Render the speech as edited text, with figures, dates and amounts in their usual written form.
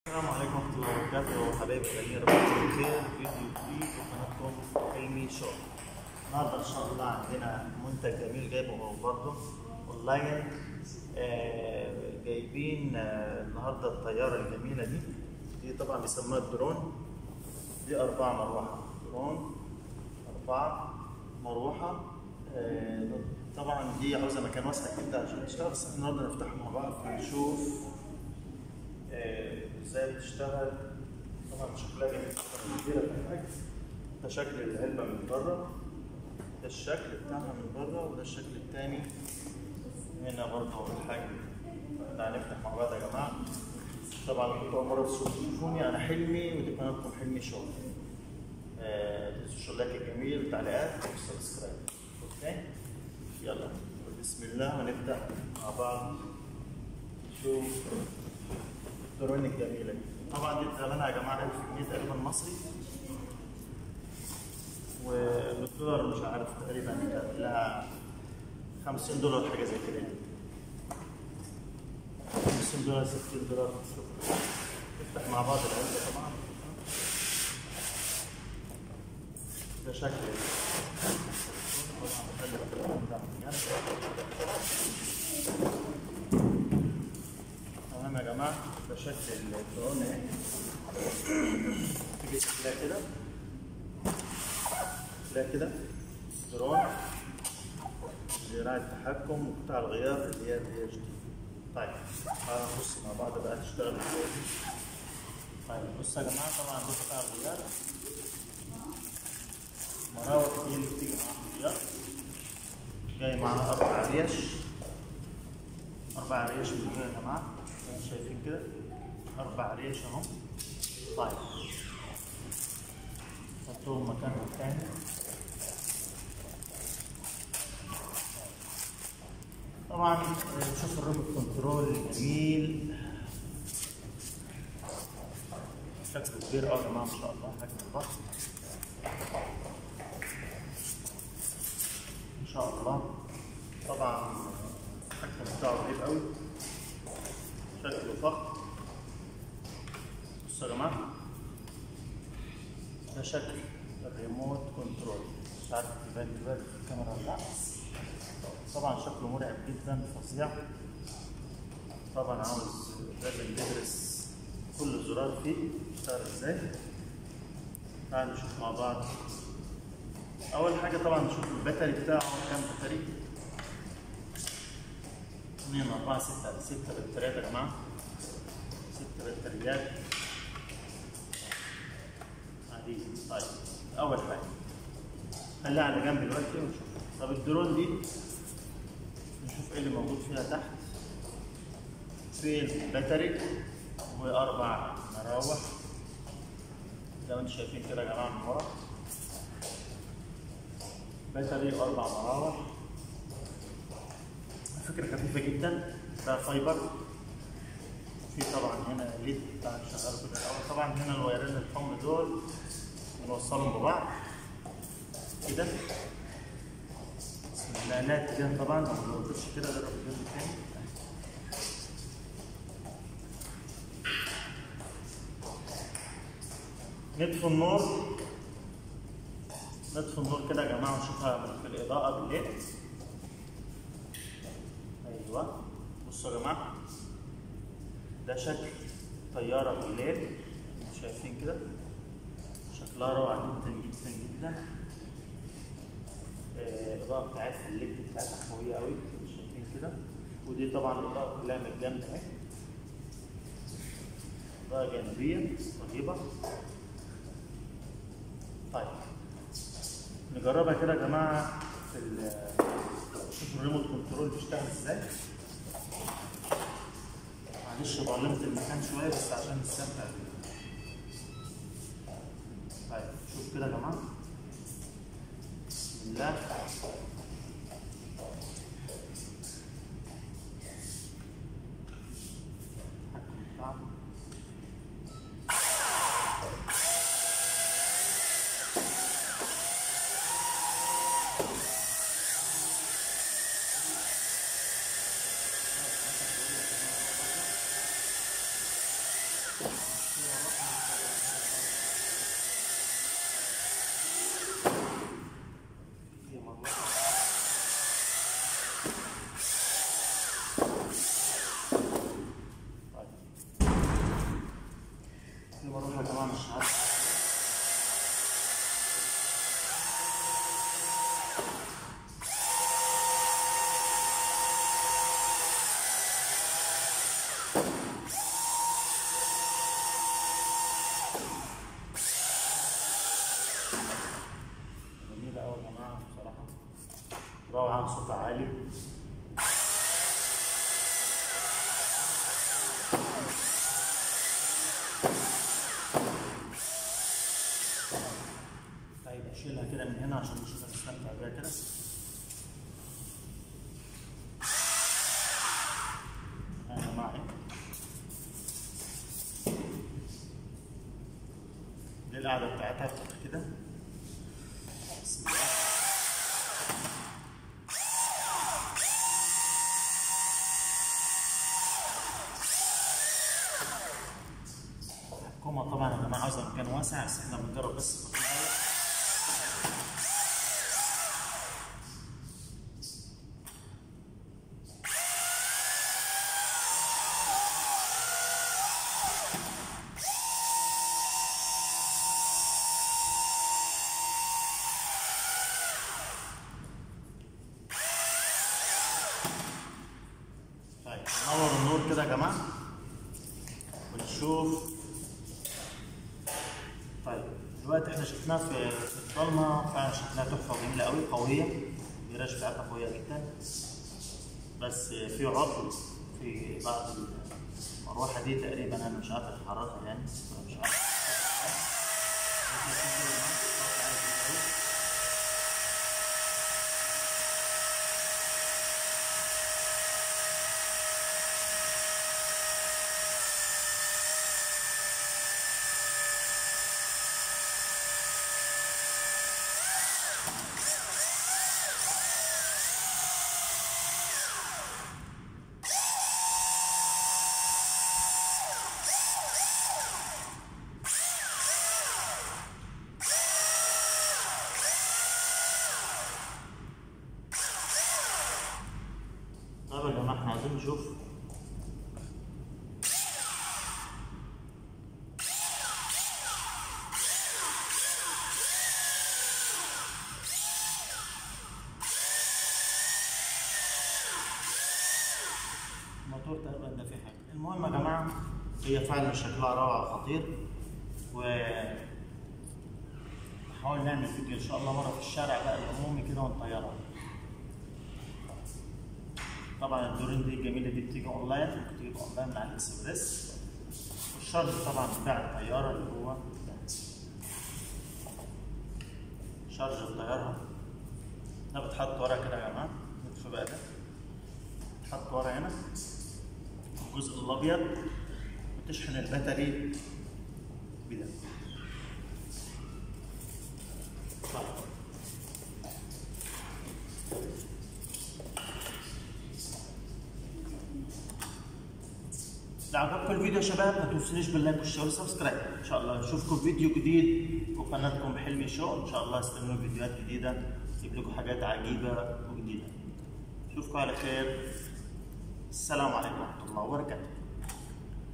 السلام عليكم ورحمة الله وبركاته حبايبي الغاليين، ربنا يكون بخير. فيديو جديد وقناتكم حلمي شو. النهارده إن شاء الله عندنا منتج جميل جايبه برضه أونلاين. جايبين النهارده الطيارة الجميلة دي طبعا بيسموها الدرون. دي 4 مروحة درون، 4 مروحة. طبعا دي عاوزة مكان واسع جدا عشان تشتغل، بس احنا النهارده نفتحها مع بعض ونشوف ازاي بتشتغل. طبعا شكلها جميل كبيرة في الحجم. ده شكل العلبة من بره، ده الشكل بتاعها من بره، وده الشكل التاني هنا برضه الحجم. تعالى نفتح مع بعض يا جماعة. طبعا كنتوا أول مرة تشوفوني، أنا حلمي ودي قناتكم حلمي شو. تنسوش اللايك الجميل والتعليقات والسبسكرايب. اوكي؟ يلا بسم الله ونبدأ مع بعض. شوف الدرون الجميلة دي. طبعا دي ثمنها يا جماعة 1000 جنيه تقريبا مصري، وبالدولار مش عارف تقريبا تعمل لها $50 حاجة زي كده. $50 $60. نفتح مع بعض العلبة. طبعا ده شكل طبعا بخلي الدرون ده من جنب. تمام يا جماعة، ده شكل الدرون اهي. تيجي شكلها كده، شكلها كده درون، ذراع التحكم وقطع الغيار اللي هي جديدة. طيب تعالوا نبص مع بعض بقى تشتغل ازاي. طيب بصوا يا جماعة، طبعا دي قطع الغيار، مراوح دي اللي بتيجي مع الغيار. جاي معاها 4 ريش، 4 ريش من هنا يا جماعة، شايفين كده 4 ريش اهو. طيب حطوهم مكانهم تاني. طبعا شوف الريموت كنترول جميل، شكله كبير قوي يا جماعة ما شاء الله، حجم الضخم ما شاء الله. طبعا الحجم بتاعه كبير قوي، شكله فخم. بصوا يا جماعة، ده شكل الريموت كنترول. مش عارف يبان في الكاميرا ولا لا، طبعا شكله مرعب جدا، فظيع. طبعا عاوز لازم ندرس كل زرار فيه بيشتغل ازاي. تعالوا نشوف مع بعض. اول حاجه طبعا نشوف الباتري بتاعه كام باتري. 2 4 6 بطاريات يا جماعه، 6 بطاريات عادية. طيب اول حاجه خليها على جنب دلوقتي ونشوف. طب الدرون دي نشوف ايه اللي موجود فيها تحت. في الباتري و4 مراوح زي ما انتم شايفين كده يا جماعه من ورا. باتري و4 مراوح، فكره خفيفه جدا. ده فايبر. في طبعا هنا ليد بتاع شغال كده الاول. طبعا هنا الوايرين الحمر دول بنوصلهم ببعض كده. بسم الله. لا اتجاه طبعا، ما بنوصلش كده غير الجنب التاني. نطفي النور، نطفي النور كده يا جماعه ونشوفها في الاضاءه بالليل. ايوه بصوا يا جماعه، ده شكل طياره بالليل، شايفين كده شكلها روعه جدا جدا جدا. الاضاءه بتاعتها الليد بتاعتها قويه قوي، شايفين كده. ودي طبعا الاضاءه كلها من الجنب اهي، اضاءه جانبيه رهيبه. طيب نجربها كده يا جماعه في شوفوا الريموت كنترول بيشتغل ازاي. معلش ظلمت المكان شويه بس عشان نستمتع بيه. طيب شوف كده يا جماعه، بسم الله. الحكم بتاعه في مرة يا جماعة مش عارف جميلة أوي يا جماعة بصراحة، روعة، صوتها عالي. طيب أشيلها كده من هنا عشان نشوف نستمتع بيها كده. يا جماعة دي القعدة بتاعتها كده. بسم الله. الحكومة طبعا يا جماعة عاوزة مكان واسع، بس احنا بنجرب بس مكان ضيق. طيب نور النور كده يا جماعة ونشوف. طيب دلوقتي احنا شفناها في الضلمة، فعلا شكلها تحفة وجميلة أوي، قوية، الجراج بتاعتها قوية جدا. بس في عطل في بعض المروحة دي تقريبا، أنا مش عارف أحركها يعني، أنا مش عارف. طيب يا جماعة احنا عايزين نشوف. الموتور تقريبا ده فيه حاجة. المهم يا جماعة هي فعلا شكلها روعة خطير، نحاول نعمل فيديو ان شاء الله مرة في الشارع بقى العمومي كده ونطيرها. طبعا الدورين دي الجميلة دي بتيجي اونلاين، ممكن تجيب اونلاين من على الاكسبريس. والشارج طبعا بتاع الطيارة اللي هو شارج الطيارة ده بتحط ورا كده يا جماعة. نطفي بقى ده، بتحط ورا هنا الجزء الأبيض وتشحن الباتري بده. لو عجبكم الفيديو يا شباب ما تنسونيش باللايك والشير والسبسكرايب. ان شاء الله نشوفكم في فيديو جديد وقناتكم حلمي شو. ان شاء الله استنوا فيديوهات جديده تجيب لكم حاجات عجيبه وجديده. اشوفكم على خير. السلام عليكم ورحمه الله وبركاته.